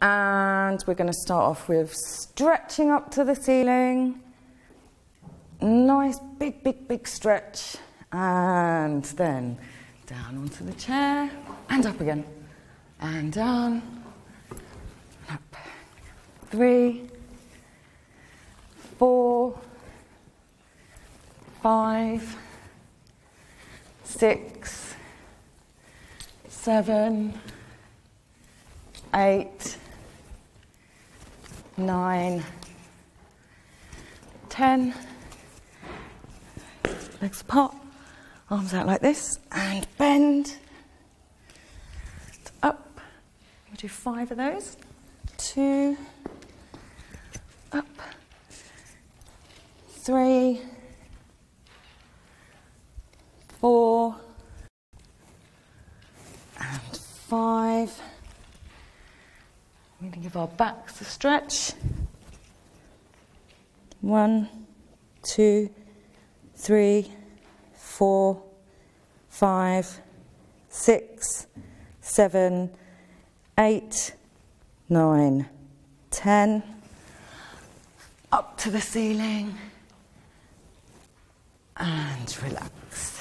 And we're going to start off with stretching up to the ceiling. Nice big stretch. And then down onto the chair and up again. And down, up. 3, 4, 5, 6, 7, 8, 9, 10. Legs apart, arms out like this, and bend. Up. We'll do 5 of those. 2, up. 3, 4, and 5. We're going to give our backs a stretch. 1, 2, 3, 4, 5, 6, 7, 8, 9, 10. Up to the ceiling. And relax.